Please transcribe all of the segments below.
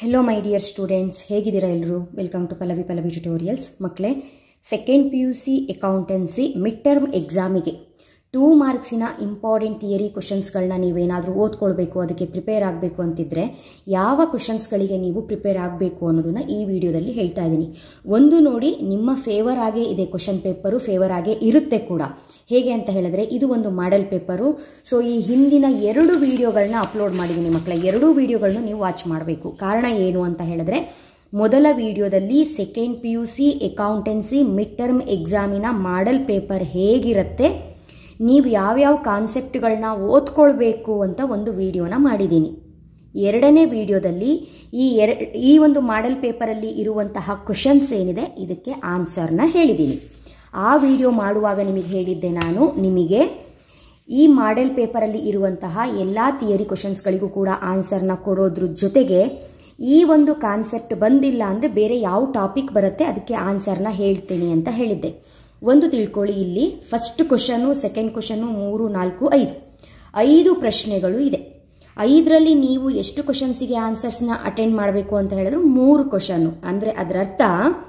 Hello my dear students, ಹೇಗಿದ್ದೀರಾ ಎಲ್ಲರೂ? Welcome to Pallavi tutorials. ಮಕ್ಕಳೇ, second PUC accountancy mid term ಎಕ್ಸಾಮಿಗೆ 2 ಮಾರ್ಕ್ಸಿನ ಇಂಪಾರ್ಟೆಂಟ್ ಥಿಯರಿ ಕ್ವಶನ್ಸ್ಗಳನ್ನ ನೀವೇನಾದರೂ ಓದ್ಕೊಳ್ಬೇಕು, ಅದಕ್ಕೆ ಪ್ರಿಪೇರ್ ಆಗಬೇಕು ಅಂತಿದ್ರೆ ಯಾವ ಕ್ವಶನ್ಸ್ಗಳಿಗೆ ನೀವು ಪ್ರಿಪೇರ್ ಆಗಬೇಕು ಅನ್ನೋದನ್ನ ಈ ವಿಡಿಯೋದಲ್ಲಿ ಹೇಳ್ತಾ ಇದ್ದೀನಿ. ಒಂದು ನೋಡಿ, ನಿಮ್ಮ ಫೇವರ್ ಆಗೇ ಇದೆ ಕ್ವಶನ್ ಪೇಪರು, ಫೇವರ್ ಆಗೇ ಇರುತ್ತೆ ಕೂಡ. ಹೇಗೆ ಅಂತ ಹೇಳಿದ್ರೆ, ಇದು ಒಂದು ಮಾಡೆಲ್ ಪೇಪರು. ಸೊ ಈ ಹಿಂದಿನ 2 ವಿಡಿಯೋಗಳನ್ನ ಅಪ್ಲೋಡ್ ಮಾಡಿದ್ದೀನಿ ಮಕ್ಕಳೇ. 2 ವಿಡಿಯೋಗಳನ್ನ ನೀವು ವಾಚ್ ಮಾಡಬೇಕು. ಕಾರಣ ಏನು ಅಂತ ಹೇಳಿದ್ರೆ, ಮೊದಲ ವಿಡಿಯೋದಲ್ಲಿ second PUC accountancy mid term ಎಕ್ಸಾಮಿನ ಮಾಡೆಲ್ ಪೇಪರ್ ಹೇಗಿರುತ್ತೆ, ನೀವು ಯಾವ್ಯಾವ ಕಾನ್ಸೆಪ್ಟ್ಗಳನ್ನ ಓದ್ಕೊಳ್ಬೇಕು ಅಂತ ಒಂದು ವಿಡಿಯೋನ ಮಾಡಿದ್ದೀನಿ. 2ನೇ ವಿಡಿಯೋದಲ್ಲಿ ಈ ಒಂದು ಮಾಡೆಲ್ ಪೇಪರಲ್ಲಿ ಇರುವಂತಹ ಕ್ವಶನ್ಸ್ ಏನಿದೆ ಇದಕ್ಕೆ ಆನ್ಸರ್ನ ಹೇಳಿದ್ದೀನಿ. ಆ ವಿಡಿಯೋ ಮಾಡುವಾಗ ನಿಮಗೆ ಹೇಳಿದ್ದೆ ನಾನು, ನಿಮಗೆ ಈ ಮಾಡೆಲ್ ಪೇಪರಲ್ಲಿ ಇರುವಂತಹ ಎಲ್ಲ ಥಿಯರಿ ಕ್ವಶನ್ಸ್ಗಳಿಗೂ ಕೂಡ ಆನ್ಸರ್ನ ಕೊಡೋದ್ರ ಜೊತೆಗೆ ಈ ಒಂದು ಕಾನ್ಸೆಪ್ಟ್ ಬಂದಿಲ್ಲ ಅಂದರೆ ಬೇರೆ ಯಾವ ಟಾಪಿಕ್ ಬರುತ್ತೆ ಅದಕ್ಕೆ ಆನ್ಸರ್ನ ಹೇಳ್ತೀನಿ ಅಂತ ಹೇಳಿದ್ದೆ. ಒಂದು ತಿಳ್ಕೊಳ್ಳಿ, ಇಲ್ಲಿ ಫಸ್ಟ್ ಕ್ವಶನ್ನು, ಸೆಕೆಂಡ್ ಕ್ವಶನ್ನು, 3, 4, 5 ಪ್ರಶ್ನೆಗಳು ಇದೆ. 5ರಲ್ಲಿ ನೀವು ಎಷ್ಟು ಕ್ವಶನ್ಸಿಗೆ ಆನ್ಸರ್ಸ್ನ ಅಟೆಂಡ್ ಮಾಡಬೇಕು ಅಂತ ಹೇಳಿದ್ರು 3 ಕ್ವಶನ್ನು. ಅಂದರೆ ಅದರರ್ಥ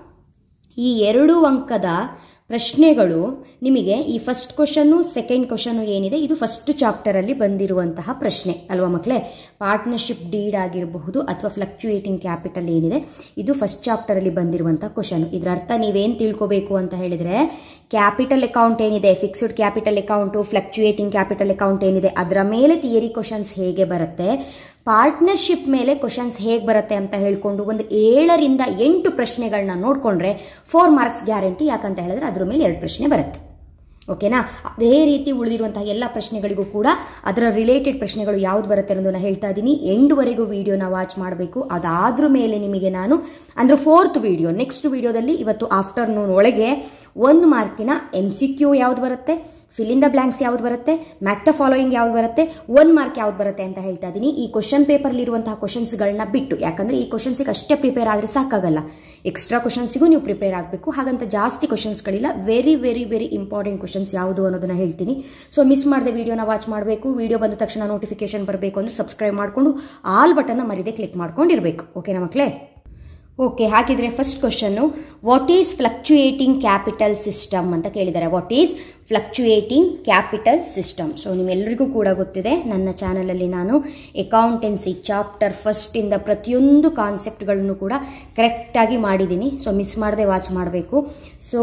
ಈ 2 ಅಂಕದ ಪ್ರಶ್ನೆಗಳು ನಿಮಗೆ ಈ ಫಸ್ಟ್ ಕ್ವಶನ್ನು, ಸೆಕೆಂಡ್ ಕ್ವಶನ್ನು ಏನಿದೆ ಇದು ಫಸ್ಟ್ ಚಾಪ್ಟರಲ್ಲಿ ಬಂದಿರುವಂತಹ ಪ್ರಶ್ನೆ ಅಲ್ವಾ ಮಕ್ಕಳೇ. ಪಾರ್ಟ್ನರ್ಶಿಪ್ ಡೀಡ್ ಆಗಿರಬಹುದು ಅಥವಾ ಫ್ಲಕ್ಚುಯೇಟಿಂಗ್ ಕ್ಯಾಪಿಟಲ್ ಏನಿದೆ ಇದು ಫಸ್ಟ್ ಚಾಪ್ಟರಲ್ಲಿ ಬಂದಿರುವಂತಹ ಕ್ವಶನ್. ಇದರ ಅರ್ಥ ನೀವೇನು ತಿಳ್ಕೋಬೇಕು ಅಂತ ಹೇಳಿದ್ರೆ, ಕ್ಯಾಪಿಟಲ್ ಅಕೌಂಟ್ ಏನಿದೆ, fixed capital account, fluctuating capital account ಏನಿದೆ ಅದರ ಮೇಲೆ ಥಿಯರಿ ಕ್ವಶನ್ಸ್ ಹೇಗೆ ಬರುತ್ತೆ, ಪಾರ್ಟ್ನರ್ಶಿಪ್ ಮೇಲೆ ಕ್ವಶನ್ಸ್ ಹೇಗೆ ಬರುತ್ತೆ ಅಂತ ಹೇಳ್ಕೊಂಡು ಒಂದು 7ರಿಂದ 8 ಪ್ರಶ್ನೆಗಳನ್ನ ನೋಡಿಕೊಂಡ್ರೆ 4 ಮಾರ್ಕ್ಸ್ ಗ್ಯಾರಂಟಿ. ಯಾಕಂತ ಹೇಳಿದ್ರೆ ಅದ್ರ ಮೇಲೆ 2 ಪ್ರಶ್ನೆ ಬರುತ್ತೆ. ಓಕೆನಾ? ಅದೇ ರೀತಿ ಉಳಿದಿರುವಂತಹ ಎಲ್ಲ ಪ್ರಶ್ನೆಗಳಿಗೂ ಕೂಡ ಅದರ ರಿಲೇಟೆಡ್ ಪ್ರಶ್ನೆಗಳು ಯಾವ್ದು ಬರುತ್ತೆ ಅನ್ನೋದನ್ನ ಹೇಳ್ತಾ ಇದ್ದೀನಿ. ಎಂಡ್ವರೆಗೂ ವಿಡಿಯೋನ ವಾಚ್ ಮಾಡಬೇಕು. ಅದಾದ್ರ ಮೇಲೆ ನಿಮಗೆ ನಾನು ಅಂದ್ರೆ 4th ವಿಡಿಯೋ, ನೆಕ್ಸ್ಟ್ ವಿಡಿಯೋದಲ್ಲಿ ಇವತ್ತು ಆಫ್ಟರ್ನೂನ್ ಒಳಗೆ 1 ಮಾರ್ಕಿನ MCQ ಯಾವ್ದು ಬರುತ್ತೆ, ಫಿಲ್ ಇನ್ ದ ಬ್ಲಾಂಕ್ಸ್ ಯಾವ್ದು ಬರುತ್ತೆ, ಮ್ಯಾಕ್ ದ ಫಾಲೋಯಿಂಗ್ ಯಾವ್ದು ಬರುತ್ತೆ, 1 ಮಾರ್ಕ್ ಯಾವ್ದು ಬರುತ್ತೆ ಅಂತ ಹೇಳ್ತಾ ಇದ್ದೀನಿ. ಈ ಕ್ವಶನ್ ಪೇಪರ್ಲಿ ಇರುವಂತಹ ಕ್ವಶನ್ಸ್ಗಳನ್ನ ಬಿಟ್ಟು, ಯಾಕಂದ್ರೆ ಈ ಕ್ವಶನ್ಸಿಗೆ ಅಷ್ಟೇ ಪ್ರಿಪೇರ್ ಆದರೆ ಸಾಕಾಗಲ್ಲ, ಎಕ್ಸ್ಟ್ರಾ ಕ್ವಶನ್ಸಿಗೂ ನೀವು ಪ್ರಿಪೇರ್ ಆಗಬೇಕು. ಹಾಗಂತ ಜಾಸ್ತಿ ಕ್ವಶನ್ಸ್ಗಳಿಲ್ಲ, very very very important questions ಯಾವುದು ಅನ್ನೋದನ್ನ ಹೇಳ್ತೀನಿ. ಸೊ ಮಿಸ್ ಮಾಡದೆ ವಿಡಿಯೋನ ವಾಚ್ ಮಾಡಬೇಕು. ವಿಡಿಯೋ ಬಂದ ತಕ್ಷಣ ನೋಟಿಫಿಕೇಶನ್ ಬರಬೇಕು ಅಂದ್ರೆ ಸಬ್ಸ್ಕ್ರೈಬ್ ಮಾಡಿಕೊಂಡು ಆಲ್ ಬಟನ್ನ ಮರಿದೆ ಕ್ಲಿಕ್ ಮಾಡ್ಕೊಂಡಿರ್ಬೇಕು. ಓಕೆನಾ ಮಕ್ಕಳೇ? ಓಕೆ, ಹಾಗಿದ್ರೆ first question, what is fluctuating capital system ಅಂತ ಕೇಳಿದ್ದಾರೆ. What is fluctuating capital system? So ನಿಮ್ಮೆಲ್ಲರಿಗೂ ಕೂಡ ಗೊತ್ತಿದೆ, ನನ್ನ ಚಾನಲಲ್ಲಿ ನಾನು ಅಕೌಂಟೆನ್ಸಿ ಚಾಪ್ಟರ್ ಫಸ್ಟಿಂದ ಪ್ರತಿಯೊಂದು ಕಾನ್ಸೆಪ್ಟ್ಗಳನ್ನು ಕೂಡ ಕರೆಕ್ಟಾಗಿ ಮಾಡಿದ್ದೀನಿ. ಸೊ ಮಿಸ್ ಮಾಡದೆ ವಾಚ್ ಮಾಡಬೇಕು. ಸೊ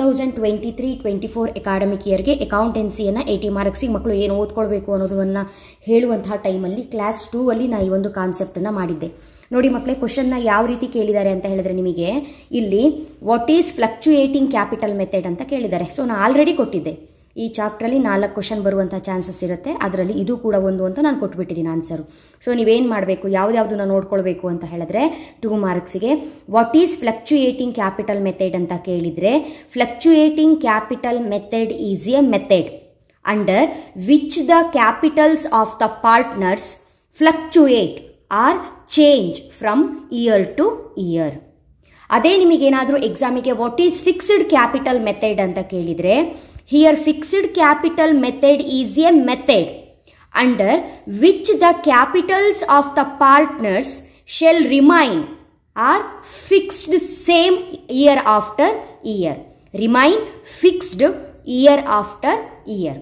2023-24 ಅಕಾಡೆಮಿಕ್ ಇಯರ್ಗೆ ಅಕೌಂಟೆನ್ಸಿಯನ್ನು 80 ಮಾರ್ಕ್ಸಿಗೆ ಮಕ್ಕಳು ಏನು ಓದ್ಕೊಳ್ಬೇಕು ಅನ್ನೋದನ್ನು ಹೇಳುವಂತಹ ಟೈಮಲ್ಲಿ ಕ್ಲಾಸ್ 2 ಅಲ್ಲಿ ನಾನು ಈ ಒಂದು ಕಾನ್ಸೆಪ್ಟನ್ನು ಮಾಡಿದ್ದೆ. ನೋಡಿ ಮಕ್ಕಳೇ, ಕ್ವಶನ್ನ ಯಾವ ರೀತಿ ಕೇಳಿದ್ದಾರೆ ಅಂತ ಹೇಳಿದ್ರೆ, ನಿಮಗೆ ಇಲ್ಲಿ what is fluctuating capital method ಅಂತ ಕೇಳಿದ್ದಾರೆ. ಸೊ ನಾನು ಆಲ್ರೆಡಿ ಕೊಟ್ಟಿದ್ದೆ, ಈ ಚಾಪ್ಟ್ರಲ್ಲಿ 4 ಕ್ವಶನ್ ಬರುವಂಥ ಚಾನ್ಸಸ್ ಇರುತ್ತೆ. ಅದರಲ್ಲಿ ಇದು ಕೂಡ ಒಂದು ಅಂತ ನಾನು ಕೊಟ್ಬಿಟ್ಟಿದ್ದೀನಿ ಆನ್ಸರು. ಸೊ ನೀವೇನು ಮಾಡಬೇಕು, ಯಾವ್ದಾವುದನ್ನ ನೋಡ್ಕೊಳ್ಬೇಕು ಅಂತ ಹೇಳಿದ್ರೆ 2 ಮಾರ್ಕ್ಸಿಗೆ what is fluctuating capital method ಅಂತ ಕೇಳಿದರೆ, fluctuating capital method is a method under which the capitals of the partners fluctuate or change from year to year. ಅದೇ ನಿಮಗೇನಾದರೂ ಎಕ್ಸಾಮಿಗೆ what is fixed capital method ಅಂತ ಕೇಳಿದರೆ, here fixed capital method is a method under which the capitals of the partners shall remain or fixed same year after year. Remain fixed year after year.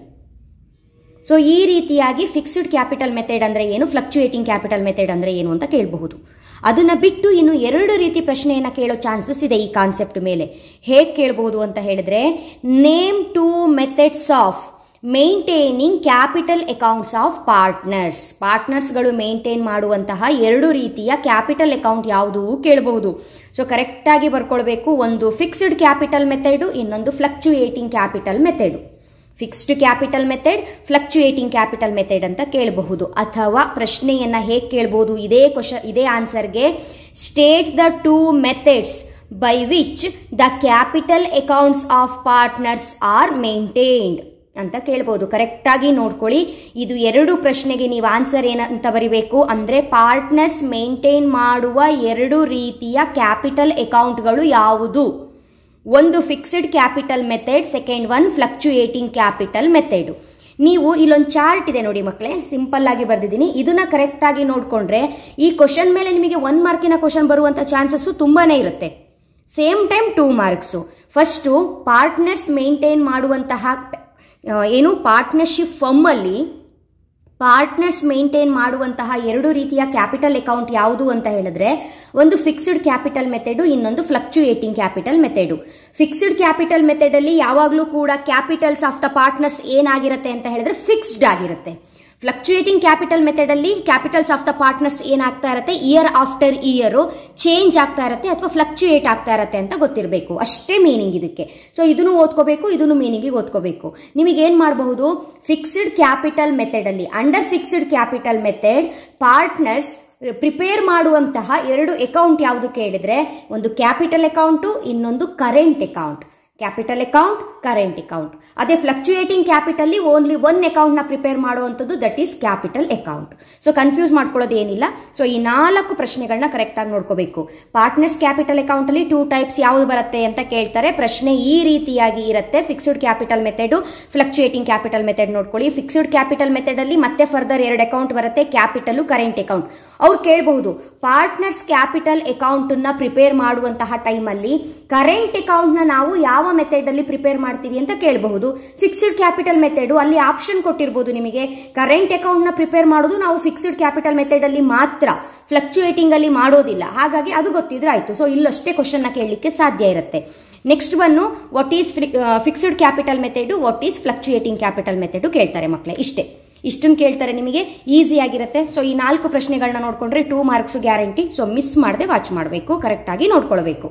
So ಈ ರೀತಿಯಾಗಿ fixed capital method ಅಂದರೆ ಏನು, fluctuating capital method ಅಂದರೆ ಏನು ಅಂತ ಕೇಳಬಹುದು. ಅದನ್ನು ಬಿಟ್ಟು ಇನ್ನು 2 ರೀತಿ ಪ್ರಶ್ನೆಯನ್ನು ಕೇಳೋ ಚಾನ್ಸಸ್ ಇದೆ ಈ ಕಾನ್ಸೆಪ್ಟ್ ಮೇಲೆ. ಹೇಗೆ ಕೇಳಬಹುದು ಅಂತ ಹೇಳಿದ್ರೆ, name 2 methods of maintaining capital accounts of partners. ಪಾರ್ಟ್ನರ್ಸ್ಗಳು ಮೇಂಟೈನ್ ಮಾಡುವಂತಹ 2 ರೀತಿಯ ಕ್ಯಾಪಿಟಲ್ ಅಕೌಂಟ್ ಯಾವುದು ಕೇಳಬಹುದು. ಸೊ ಕರೆಕ್ಟಾಗಿ ಬರ್ಕೊಳ್ಬೇಕು. ಒಂದು ಫಿಕ್ಸ್ಡ್ ಕ್ಯಾಪಿಟಲ್ ಮೆಥಡು, ಇನ್ನೊಂದು fluctuating capital method. Fixed capital method, fluctuating capital method ಅಂತ ಕೇಳಬಹುದು. ಅಥವಾ ಪ್ರಶ್ನೆಯನ್ನ ಹೇಗೆ ಕೇಳಬಹುದು, ಇದೇ ಆನ್ಸರ್ಗೆ state the 2 methods by which the capital accounts of partners are maintained ಅಂತ ಕೇಳಬಹುದು. ಕರೆಕ್ಟಾಗಿ ನೋಡ್ಕೊಳ್ಳಿ. ಇದು 2 ಪ್ರಶ್ನೆಗೆ ನೀವು ಆನ್ಸರ್ ಏನಂತ ಬರಿಬೇಕು ಅಂದ್ರೆ, ಪಾರ್ಟ್ನರ್ಸ್ ಮೇಂಟೈನ್ ಮಾಡುವ 2 ರೀತಿಯ ಕ್ಯಾಪಿಟಲ್ ಅಕೌಂಟ್ಗಳು ಯಾವುದು. ಒಂದು fixed capital method, second one fluctuating capital method. ನೀವು ಇಲ್ಲೊಂದು ಚಾರ್ಟ್ ಇದೆ ನೋಡಿ ಮಕ್ಕಳೇ, ಸಿಂಪಲ್ ಆಗಿ ಬರ್ದಿದ್ದೀನಿ. ಇದನ್ನ ಕರೆಕ್ಟ್ ಆಗಿ ನೋಡ್ಕೊಂಡ್ರೆ ಈ ಕ್ವಶನ್ ಮೇಲೆ ನಿಮಗೆ 1 ಮಾರ್ಕಿನ ಕ್ವಶನ್ ಬರುವಂತ ಚಾನ್ಸಸ್ ತುಂಬಾನೇ ಇರುತ್ತೆ. Same time 2 marks. First partners maintain ಮಾಡುವಂತಹ ಏನು ಪಾರ್ಟ್ನರ್ಶಿಪ್ ಫರ್ಮ್ ಅಲ್ಲಿ ಪಾರ್ಟ್ನರ್ಸ್ ಮೇಂಟೈನ್ ಮಾಡುವಂತಹ 2 ರೀತಿಯ ಕ್ಯಾಪಿಟಲ್ ಅಕೌಂಟ್ ಯಾವುದು ಅಂತ ಹೇಳಿದ್ರೆ, ಒಂದು ಫಿಕ್ಸ್ಡ್ ಕ್ಯಾಪಿಟಲ್ ಮೆಥಡ್, ಇನ್ನೊಂದು fluctuating capital method. Fixed capital method ಅಲ್ಲಿ ಯಾವಾಗಲೂ ಕೂಡ ಕ್ಯಾಪಿಟಲ್ಸ್ ಆಫ್ ದ ಪಾರ್ಟ್ನರ್ಸ್ ಏನಾಗಿರುತ್ತೆ ಅಂತ ಹೇಳಿದ್ರೆ ಫಿಕ್ಸ್ಡ್ ಆಗಿರುತ್ತೆ. ಫ್ಲಕ್ಚುಯೇಟಿಂಗ್ ಕ್ಯಾಪಿಟಲ್ ಮೆಥಡ್ ಅಲ್ಲಿ ಕ್ಯಾಪಿಟಲ್ಸ್ ಆಫ್ ದ ಪಾರ್ಟ್ನರ್ಸ್ ಏನಾಗ್ತಾ ಇರುತ್ತೆ, ಇಯರ್ ಆಫ್ಟರ್ ಇಯರ್ ಚೇಂಜ್ ಆಗ್ತಾ ಇರುತ್ತೆ ಅಥವಾ ಫ್ಲಕ್ಚುಯೇಟ್ ಆಗ್ತಾ ಇರುತ್ತೆ ಅಂತ ಗೊತ್ತಿರಬೇಕು. ಅಷ್ಟೇ ಮೀನಿಂಗ್ ಇದಕ್ಕೆ. ಸೊ ಇದನ್ನು ಓದ್ಕೋಬೇಕು, ಇದನ್ನು ಮೀನಿಂಗ್ ಓದ್ಕೋಬೇಕು. ನಿಮಗೆ ಏನ್ ಮಾಡಬಹುದು, ಫಿಕ್ಸ್ಡ್ ಕ್ಯಾಪಿಟಲ್ ಮೆಥಡ್ ಅಲ್ಲಿ, under fixed capital method partners prepare ಮಾಡುವಂತಹ 2 ಅಕೌಂಟ್ ಯಾವುದು ಕೇಳಿದ್ರೆ, ಒಂದು ಕ್ಯಾಪಿಟಲ್ ಅಕೌಂಟ್, ಇನ್ನೊಂದು current account. Capital account, current account. ಅದೇ ಫ್ಲಕ್ಚುಯೇಟಿಂಗ್ ಕ್ಯಾಪಿಟಲ್ ಓನ್ಲಿ 1 ಅಕೌಂಟ್ ನ ಪ್ರಿಪೇರ್ ಮಾಡುವಂಥದ್ದು, that is capital account. So confuse ಮಾಡ್ಕೊಳ್ಳೋದು ಏನಿಲ್ಲ. ಸೊ ಈ 4 ಪ್ರಶ್ನೆಗಳನ್ನ ಕರೆಕ್ಟ್ ಆಗಿ ನೋಡ್ಕೋಬೇಕು. ಪಾರ್ಟ್ನರ್ಸ್ ಕ್ಯಾಪಿಟಲ್ ಅಕೌಂಟ್ ಅಲ್ಲಿ 2 ಟೈಪ್ಸ್ ಯಾವುದು ಬರುತ್ತೆ ಅಂತ ಕೇಳ್ತಾರೆ. ಪ್ರಶ್ನೆ ಈ ರೀತಿಯಾಗಿ ಇರುತ್ತೆ. Fixed capital method, fluctuating capital method ನೋಡ್ಕೊಳ್ಳಿ. ಫಿಕ್ಸ್ಡ್ ಕ್ಯಾಪಿಟಲ್ ಮೆಥಡ್ ಅಲ್ಲಿ ಮತ್ತೆ ಫರ್ದರ್ 2 ಅಕೌಂಟ್ ಬರುತ್ತೆ, ಕ್ಯಾಪಿಟಲ್, ಕರೆಂಟ್ ಅಕೌಂಟ್. ಅವ್ರು ಕೇಳಬಹುದು ಪಾರ್ಟ್ನರ್ಸ್ ಕ್ಯಾಪಿಟಲ್ ಅಕೌಂಟ್ ನ ಪ್ರಿಪೇರ್ ಮಾಡುವಂತಹ ಟೈಮ್ ಅಲ್ಲಿ ಕರೆಂಟ್ ಅಕೌಂಟ್ ನ ನಾವು ಯಾವ ಮೆಥಡ್ ಅಲ್ಲಿ ಪ್ರಿಪೇರ್ ಮಾಡ್ತೀವಿ ಅಂತ ಕೇಳಬಹುದು. ಫಿಕ್ಸ್ಡ್ ಕ್ಯಾಪಿಟಲ್ ಮೆಥಡ್ ಅಲ್ಲಿ ಆಪ್ಷನ್ ಕೊಟ್ಟಿರಬಹುದು ನಿಮಗೆ, ಕರೆಂಟ್ ಅಕೌಂಟ್ ನ ಪ್ರಿಪೇರ್ ಮಾಡೋದು ನಾವು ಫಿಕ್ಸ್ಡ್ ಕ್ಯಾಪಿಟಲ್ ಮೆಥಡ್ ಅಲ್ಲಿ ಮಾತ್ರ, ಫ್ಲಕ್ಚುಯೇಟಿಂಗ್ ಅಲ್ಲಿ ಮಾಡೋದಿಲ್ಲ. ಹಾಗಾಗಿ ಅದು ಗೊತ್ತಿದ್ರೆ ಆಯ್ತು. ಸೊ ಇಲ್ಲಷ್ಟೇ ಕ್ವಶನ್ ನ ಕೇಳಲಿಕ್ಕೆ ಸಾಧ್ಯ ಇರುತ್ತೆ. Next one what is fixed capital method, what is fluctuating capital method ಕೇಳ್ತಾರೆ ಮಕ್ಕಳೇ. ಇಷ್ಟನ್ನು ಕೇಳ್ತಾರೆ, ನಿಮಗೆ ಈಸಿ ಆಗಿರುತ್ತೆ. ಸೊ ಈ 4 ಪ್ರಶ್ನೆಗಳನ್ನ ನೋಡ್ಕೊಂಡ್ರೆ 2 ಮಾರ್ಕ್ಸ್ ಗ್ಯಾರಂಟಿ. ಸೊ ಮಿಸ್ ಮಾಡದೆ ವಾಚ್ ಮಾಡಬೇಕು, ಕರೆಕ್ಟ್ ಆಗಿ ನೋಡ್ಕೊಳ್ಬೇಕು.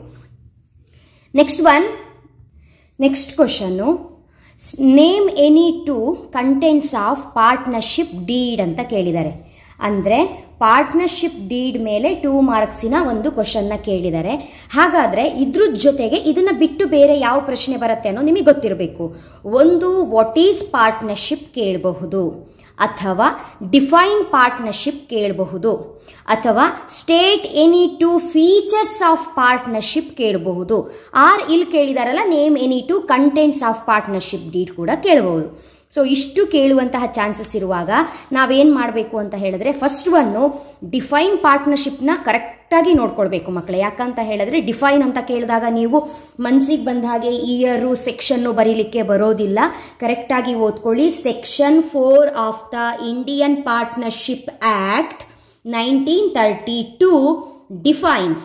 Next question, name any 2 contents of partnership deed ಅಂತ ಕೇಳಿದ್ದಾರೆ. ಅಂದ್ರೆ ಪಾರ್ಟ್ನರ್ಶಿಪ್ ಡೀಡ್ ಮೇಲೆ 2 ಮಾರ್ಕ್ಸಿನ ಒಂದು ಕ್ವಶನ್ ನ ಕೇಳಿದ್ದಾರೆ. ಹಾಗಾದ್ರೆ ಇದ್ರ ಜೊತೆಗೆ ಇದನ್ನ ಬಿಟ್ಟು ಬೇರೆ ಯಾವ ಪ್ರಶ್ನೆ ಬರುತ್ತೆ ಅನ್ನೋ ನಿಮಗೆ ಗೊತ್ತಿರಬೇಕು. ಒಂದು ವಾಟ್ ಈಸ್ ಪಾರ್ಟ್ನರ್ಶಿಪ್ ಕೇಳಬಹುದು, ಅಥವಾ ಡಿಫೈನ್ ಪಾರ್ಟ್ನರ್ಶಿಪ್ ಕೇಳಬಹುದು, ಅಥವಾ state any 2 features of partnership ಕೇಳಬಹುದು. ಆರ್ ಇಲ್ಲಿ ಕೇಳಿದಾರಲ್ಲ name any 2 contents of partnership deed ಕೂಡ ಕೇಳಬಹುದು. ಸೊ ಇಷ್ಟು ಕೇಳುವಂತಹ ಚಾನ್ಸಸ್ ಇರುವಾಗ ನಾವೇನ್ ಮಾಡಬೇಕು ಅಂತ ಹೇಳಿದ್ರೆ, ಫಸ್ಟ್ ಒನ್ನು ಡಿಫೈನ್ ಪಾರ್ಟ್ನರ್ಶಿಪ್ ನ ಕರೆಕ್ಟ್ ಆಗಿ ನೋಡ್ಕೊಳ್ಬೇಕು ಮಕ್ಕಳೇ. ಯಾಕಂತ ಹೇಳಿದ್ರೆ ಡಿಫೈನ್ ಅಂತ ಕೇಳಿದಾಗ ನೀವು ಮನ್ಸಿಗೆ ಬಂದ ಹಾಗೆ ಇಯರು ಸೆಕ್ಷನ್ನು ಬರೀಲಿಕ್ಕೆ ಬರೋದಿಲ್ಲ. ಕರೆಕ್ಟ್ ಆಗಿ ಓದ್ಕೊಳ್ಳಿ. Section 4 of the Indian partnership act 1932 defines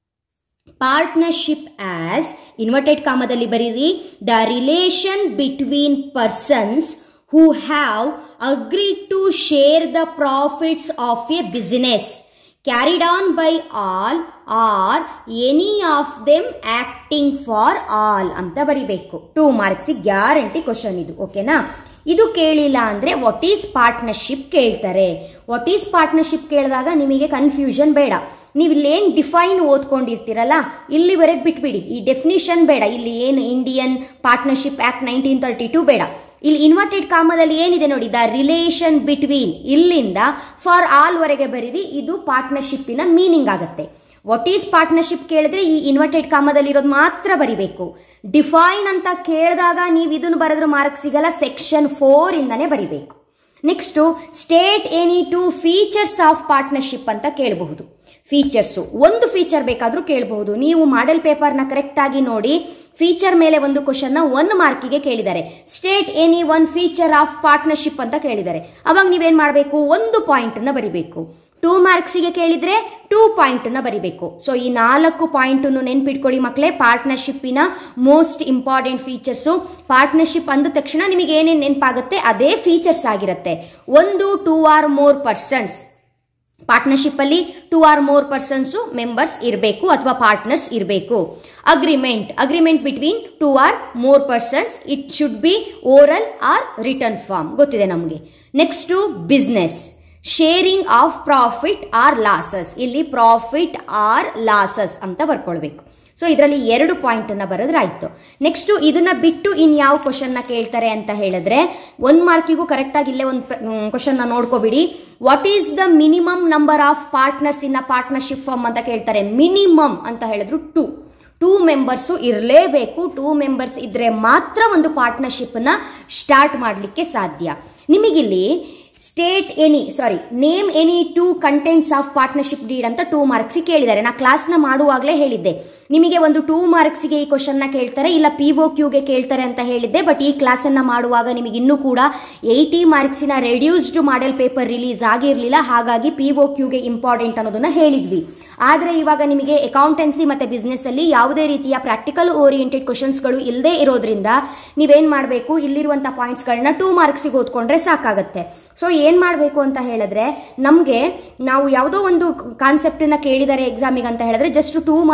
partnership as, inverted ಕಾಮದಲ್ಲಿ ಬರೀರಿ, the relation between persons who have agreed to share the profits of a business carried on by all or any of them acting for all ಅಂತ ಬರಿಬೇಕು. 2 marks guarantee question ಇದು. ಓಕೆನಾ? ಇದು ಕೇಳಿಲ್ಲ ಅಂದ್ರೆ what is partnership ಕೇಳ್ತಾರೆ. What is partnership ಕೇಳಿದಾಗ ನಿಮಗೆ ಕನ್ಫ್ಯೂಷನ್ ಬೇಡ. ನೀವು ಇಲ್ಲೇನು ಡಿಫೈನ್ ಓದ್ಕೊಂಡಿರ್ತೀರಲ್ಲ ಇಲ್ಲಿವರೆಗೆ ಬಿಟ್ಬಿಡಿ. ಈ ಡೆಫಿನಿಷನ್ ಬೇಡ. ಇಲ್ಲಿ ಏನು ಇಂಡಿಯನ್ ಪಾರ್ಟ್ನರ್ಶಿಪ್ ಆಕ್ಟ್ 1932 ಬೇಡ. ಇಲ್ಲಿ ಇನ್ವರ್ಟೆಡ್ ಕಾಮದಲ್ಲಿ ಏನಿದೆ ನೋಡಿ, ದ ರಿಲೇಷನ್ ಬಿಟ್ವೀನ್, ಇಲ್ಲಿಂದ ಫಾರ್ ಆಲ್ ವರೆಗೆ ಬರೀರಿ. ಇದು ಪಾರ್ಟ್ನರ್ಶಿಪ್ಪಿನ ಮೀನಿಂಗ್ ಆಗುತ್ತೆ. ವಾಟ್ ಈಸ್ ಪಾರ್ಟ್ನರ್ಶಿಪ್ ಕೇಳಿದ್ರೆ ಈ ಇನ್ವರ್ಟೆಡ್ ಕಾಮದಲ್ಲಿ ಇರೋದು ಮಾತ್ರ ಬರಿಬೇಕು. ಡಿಫೈನ್ ಅಂತ ಕೇಳಿದಾಗ ನೀವು ಇದನ್ನು ಬರೆದ್ರೆ ಮಾರ್ಕ್ಸ್ ಸಿಗಲ್ಲ. ಸೆಕ್ಷನ್ 4 ಇಂದಾನೆ ಬರಿಬೇಕು. Next state any 2 features of partnership ಅಂತ ಕೇಳಬಹುದು. ಫೀಚರ್ಸು ಒಂದು ಫೀಚರ್ ಬೇಕಾದ್ರೂ ಕೇಳಬಹುದು. ನೀವು ಮಾಡೆಲ್ ಪೇಪರ್ನ ಕರೆಕ್ಟ್ ಆಗಿ ನೋಡಿ. ಫೀಚರ್ ಮೇಲೆ ಒಂದು ಕ್ವಶನ್ ನ 1 ಮಾರ್ಕಿಗೆ ಕೇಳಿದ್ದಾರೆ. State any 1 feature of partnership ಅಂತ ಕೇಳಿದ್ದಾರೆ. ಅವಾಗ ನೀವೇನ್ ಮಾಡಬೇಕು, 1 ಪಾಯಿಂಟ್ ನ ಬರಿಬೇಕು. 2 ಮಾರ್ಕ್ಸಿಗೆ ಕೇಳಿದ್ರೆ 2 ಪಾಯಿಂಟ್ ನ ಬರಿಬೇಕು. ಸೊ ಈ 4 ಪಾಯಿಂಟ್ ನೆನ್ಪಿಟ್ಕೊಳ್ಳಿ ಮಕ್ಕಳೇ. ಪಾರ್ಟ್ನರ್ಶಿಪ್ಪಿನ ಮೋಸ್ಟ್ ಇಂಪಾರ್ಟೆಂಟ್ ಫೀಚರ್ಸ್. ಪಾರ್ಟ್ನರ್ಶಿಪ್ ಅಂದ ತಕ್ಷಣ ನಿಮಗೆ ಏನೇನು ನೆನಪಾಗುತ್ತೆ ಅದೇ ಫೀಚರ್ಸ್ ಆಗಿರುತ್ತೆ. 1, 2 ಆರ್ ಮೋರ್ ಪರ್ಸನ್ಸ್. ಪಾರ್ಟ್ನರ್ಶಿಪ್ ಅಲ್ಲಿ 2 ಆರ್ ಮೋರ್ ಪರ್ಸನ್ಸ್ ಮೆಂಬರ್ಸ್ ಇರಬೇಕು ಅಥವಾ ಪಾರ್ಟ್ನರ್ಸ್ ಇರಬೇಕು. Agreement between 2 or more persons. It should be oral or written form. ಗೊತ್ತಿದೆ ನಮಗೆ. Next business, sharing of profit or losses. ಇಲ್ಲಿ ಪ್ರಾಫಿಟ್ ಆರ್ ಲಾಸಸ್ ಅಂತ ಬರ್ಕೊಳ್ಬೇಕು. So ಇದರಲ್ಲಿ 2 ಪಾಯಿಂಟ್ ಅನ್ನ ಬರೆದ್ರೆ ಆಯ್ತು. ನೆಕ್ಸ್ಟ್ ಇದನ್ನ ಬಿಟ್ಟು ಇನ್ ಯಾವ ಕ್ವಶನ್ ನ ಕೇಳ್ತಾರೆ ಅಂತ ಹೇಳಿದ್ರೆ 1 ಮಾರ್ಕಿಗೂ ಕರೆಕ್ಟ್ ಆಗಿ ಇಲ್ಲೇ ಒಂದು ಕ್ವಶನ್ ನ ನೋಡ್ಕೋಬಿಡಿ. What is the minimum number of partners in a partnership firm ಅಂತ ಕೇಳ್ತಾರೆ. ಮಿನಿಮಮ್ ಅಂತ ಹೇಳಿದ್ರು 2. 2 ಮೆಂಬರ್ಸು ಇರಲೇಬೇಕು. 2 ಮೆಂಬರ್ಸ್ ಇದ್ರೆ ಮಾತ್ರ ಒಂದು ಪಾರ್ಟ್ನರ್ಶಿಪ್ನ ಸ್ಟಾರ್ಟ್ ಮಾಡಲಿಕ್ಕೆ ಸಾಧ್ಯ. ನಿಮಗಿಲ್ಲಿ name any 2 contents of partnership deed ಅಂತ 2 ಮಾರ್ಕ್ಸ್ ಕೇಳಿದ್ದಾರೆ. ನಾ ಕ್ಲಾಸ್ನ ಮಾಡುವಾಗಲೇ ಹೇಳಿದ್ದೆ ನಿಮಗೆ ಒಂದು 2 ಮಾರ್ಕ್ಸ್ಗೆ ಈ ಕ್ವಶನ್ನ ಕೇಳ್ತಾರೆ, ಇಲ್ಲ POQಗೆ ಕೇಳ್ತಾರೆ ಅಂತ ಹೇಳಿದ್ದೆ. ಬಟ್ ಈ ಕ್ಲಾಸನ್ನು ಮಾಡುವಾಗ ನಿಮಗೆ ಇನ್ನೂ ಕೂಡ 80 ಮಾರ್ಕ್ಸಿನ ರೆಡ್ಯೂಸ್ಡ್ ಮಾಡೆಲ್ ಪೇಪರ್ ರಿಲೀಸ್ ಆಗಿರಲಿಲ್ಲ. ಹಾಗಾಗಿ POQಗೆ ಇಂಪಾರ್ಟೆಂಟ್ ಅನ್ನೋದನ್ನ ಹೇಳಿದ್ವಿ. ಆದರೆ ಇವಾಗ ನಿಮಗೆ ಅಕೌಂಟೆನ್ಸಿ ಮತ್ತು ಬಿಸ್ನೆಸ್ಸಲ್ಲಿ ಯಾವುದೇ ರೀತಿಯ ಪ್ರಾಕ್ಟಿಕಲ್ ಓರಿಯೆಂಟೆಡ್ ಕ್ವಶನ್ಸ್ಗಳು ಇಲ್ಲದೆ ಇರೋದ್ರಿಂದ ನೀವೇನು ಮಾಡಬೇಕು, ಇಲ್ಲಿರುವಂಥ ಪಾಯಿಂಟ್ಸ್ಗಳನ್ನ 2 ಮಾರ್ಕ್ಸಿಗೆ ಓದ್ಕೊಂಡ್ರೆ ಸಾಕಾಗುತ್ತೆ. ಸೊ ಏನು ಮಾಡಬೇಕು ಅಂತ ಹೇಳಿದ್ರೆ, ನಮಗೆ ನಾವು ಯಾವುದೋ ಒಂದು ಕಾನ್ಸೆಪ್ಟನ್ನ ಕೇಳಿದ್ದಾರೆ ಎಕ್ಸಾಮಿಗೆ ಅಂತ ಹೇಳಿದ್ರೆ ಜಸ್ಟ್